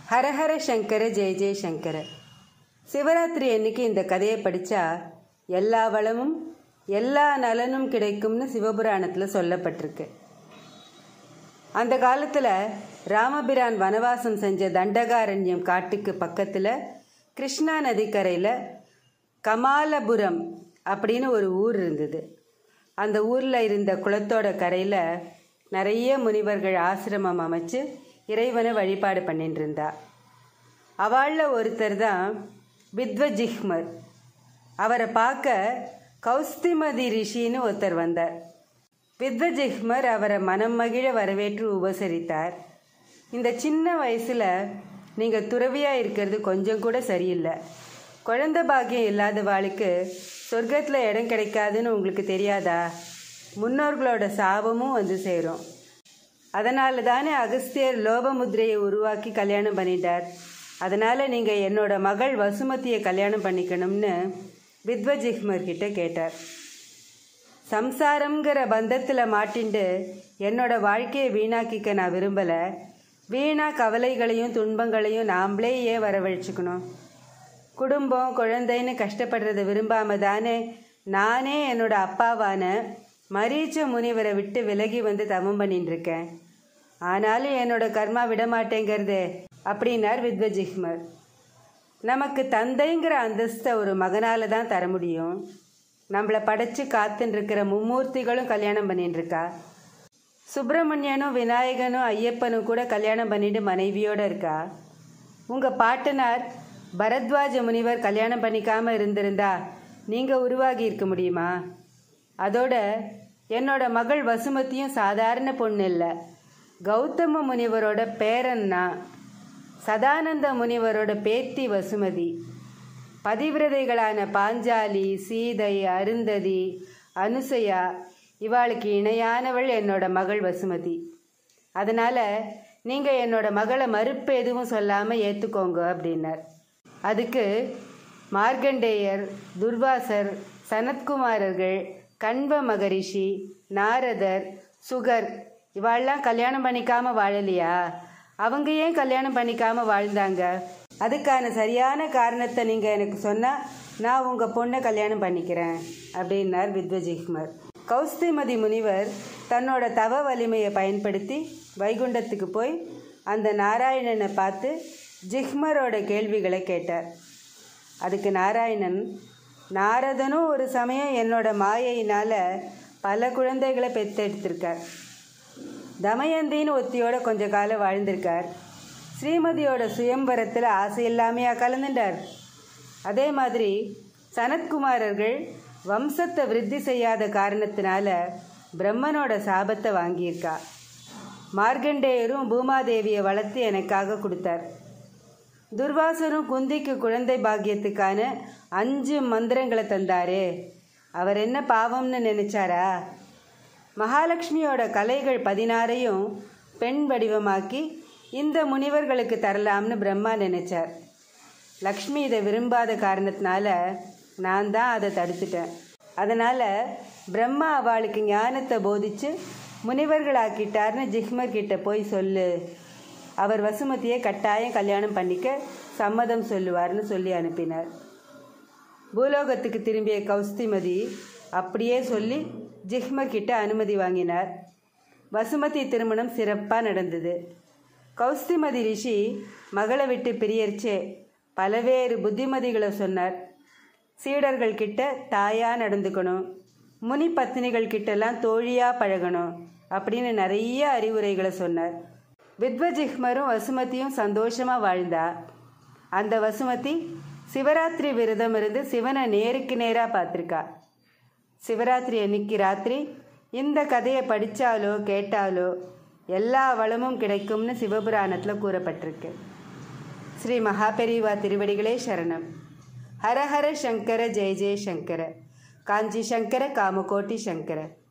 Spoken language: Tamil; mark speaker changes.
Speaker 1: ஹரஹர சங்கர ஜெய ஜெய சங்கர. சிவராத்திரி அன்னைக்கு இந்த கதையை படித்தா எல்லா வளமும் எல்லா நலனும் கிடைக்கும்னு சிவபுராணத்தில் சொல்லப்பட்டிருக்கு. அந்த காலத்தில் ராமபிரான் வனவாசம் செஞ்ச தண்டகாரண்யம் காட்டுக்கு பக்கத்தில் கிருஷ்ணா நதிக்கரையில் கமாலபுரம் அப்படின்னு ஒரு ஊர் இருந்தது. அந்த ஊரில் இருந்த குளத்தோட கரையில் நிறைய முனிவர்கள் ஆசிரமம் அமைச்சு இறைவனை வழிபாடு பண்ணிட்டு இருந்தா. அவளில் ஒருத்தர் தான் வித்வஜிஹ்மர். அவரை பார்க்க கௌஸ்திமதி ரிஷின்னு ஒருத்தர் வந்தார். வித்வஜிஹ்மர் அவரை மனம் மகிழ வரவேற்று உபசரித்தார். இந்த சின்ன வயசில் நீங்கள் துறவியாக இருக்கிறது கொஞ்சம் கூட சரியில்லை. குழந்தை பாக்கியம் இல்லாதவாளுக்கு சொர்க்கத்தில் இடம் கிடைக்காதுன்னு உங்களுக்கு தெரியாதா? முன்னோர்களோட சாபமும் வந்து சேரும். அதனால தானே அகஸ்தியர் லோபமுத்ரையை உருவாக்கி கல்யாணம் பண்ணிட்டார். அதனால் நீங்கள் என்னோட மகள் வசுமதியை கல்யாணம் பண்ணிக்கணும்னு வித்வஜிஹ்மர்கிட்ட கேட்டார். சம்சாரங்கிற பந்தத்தில் மாட்டிண்டு என்னோட வாழ்க்கையை வீணாக்கிக்க நான் விரும்பலை. வீணா கவலைகளையும் துன்பங்களையும் நாம்ளே ஏன் வரவழைச்சிக்கணும்? குடும்பம் குழந்தைன்னு கஷ்டப்படுறதை விரும்பாம தானே நானே என்னோட அப்பாவான மரீச்ச முனிவரை விட்டு விலகி வந்து தவம் பண்ணிட்டு இருக்கேன். ஆனாலும் என்னோட கர்மா விடமாட்டேங்கிறதே அப்படின்னார் வித்வஜிஹ்மர். நமக்கு தந்தைங்கிற அந்தஸ்தை ஒரு மகனால் தான் தர முடியும். நம்மளை படைச்சு காத்துன்னு இருக்கிற மும்மூர்த்திகளும் கல்யாணம் பண்ணிட்டு இருக்கா. சுப்பிரமணியனும் விநாயகனும் ஐயப்பனும் கூட கல்யாணம் பண்ணிட்டு மனைவியோடு இருக்கா. உங்கள் பாட்டனார் பரத்வாஜ முனிவர் கல்யாணம் பண்ணிக்காமல் இருந்திருந்தா நீங்கள் உருவாகி இருக்க முடியுமா? அதோட என்னோட மகள் வசுமதியும் சாதாரண பொண்ணு இல்லை, கௌதம முனிவரோட பேரன்னா. சதானந்த முனிவரோட பேத்தி வசுமதி. பதிவிரதைகளான பாஞ்சாலி, சீதை, அருந்ததி, அனுசையா இவாளுக்கு இணையானவள் என்னோட மகள் வசுமதி. அதனால் நீங்கள் என்னோட மகளை மறுப்பு எதுவும் சொல்லாமல் ஏற்றுக்கோங்க அப்படின்னார். அதுக்கு மார்கண்டேயர், துர்வாசர், சனத்குமாரர்கள், கண்வ மகரிஷி, நாரதர், சுகர் இவாள்லாம் கல்யாணம் பண்ணிக்காமல் வாழலையா? அவங்க ஏன் கல்யாணம் பண்ணிக்காமல் வாழ்ந்தாங்க? அதுக்கான சரியான காரணத்தை நீங்கள் எனக்கு சொன்னால் நான் உங்கள் பொண்ணை கல்யாணம் பண்ணிக்கிறேன் அப்படின்னார் வித்வஜிஹ்மர். கௌஸ்திமதி முனிவர் தன்னோட தவ வலிமையை பயன்படுத்தி வைகுண்டத்துக்கு போய் அந்த நாராயணனை பார்த்து ஜிஹ்மரோட கேள்விகளை கேட்டார். அதுக்கு நாராயணன், நாரதனும் ஒரு சமயம் என்னோட மாயையினால் பல குழந்தைகளை பெற்றெடுத்திருக்கார். தமயந்தின்னு ஒத்தியோட கொஞ்ச காலம் வாழ்ந்திருக்கார். ஸ்ரீமதியோட சுயம்பரத்தில் ஆசை இல்லாமையா கலந்துட்டார். அதே மாதிரி சனத்குமாரர்கள் வம்சத்தை விருத்தி செய்யாத காரணத்தினால பிரம்மனோட சாபத்தை வாங்கியிருக்கா. மார்கண்டேயரும் பூமாதேவியை வளர்த்து எனக்காக கொடுத்தார். துர்வாசரும் குந்திக்கு குழந்தை பாக்கியத்துக்கான 5 மந்திரங்களை தந்தாரே, அவர் என்ன பாவம்னு நினைச்சாரா? மகாலட்சுமியோட கலைகள் 16ஐயும் பெண் வடிவமாக்கி இந்த முனிவர்களுக்கு தரலாம்னு பிரம்மா நினைச்சார். லக்ஷ்மி இதை விரும்பாத காரணத்தினால நான் தான் அதை தடுத்துட்டேன். அதனால் பிரம்மா அவளுக்கு ஞானத்தை போதிச்சு முனிவர்களாக்கிட்டார்னு ஜிஹ்மர்கிட்ட போய் சொல்லு. அவர் வசுமதியை கட்டாயம் கல்யாணம் பண்ணிக்க சம்மதம் சொல்லுவார்னு சொல்லி அனுப்பினார். பூலோகத்துக்கு திரும்பிய கௌஸ்திமதி அப்படியே சொல்லி ஜிஹ்மர்கிட்ட அனுமதி வாங்கினார். வசுமதி திருமணம் சிறப்பாக நடந்தது. கௌஸ்திமதி ரிஷி மகளை விட்டு பிரியர்ச்சே பலவேறு புத்திமதிகளை சொன்னார். சீடர்கள் கிட்ட தாயாக நடந்துக்கணும், முனி பத்தினிகள் கிட்டெல்லாம் தோழியாக பழகணும் அப்படின்னு நிறைய அறிவுரைகளை சொன்னார். வித்வஜிஹ்மரும் வசுமதியும் சந்தோஷமாக வாழ்ந்தா. அந்த வசுமதி சிவராத்திரி விரதம் இருந்து சிவனை நேருக்கு நேராக பார்த்துருக்கா. சிவராத்திரி அன்னைக்கு ராத்திரி இந்த கதையை படித்தாலோ கேட்டாலோ எல்லா வளமும் கிடைக்கும்னு சிவபுராணத்தில் கூறப்பட்டிருக்கு. ஸ்ரீ மகாபெரிவா திருவடிகளே சரணம். ஹரஹர சங்கர ஜெய ஜெய சங்கர. காஞ்சி சங்கர காமகோட்டி சங்கர.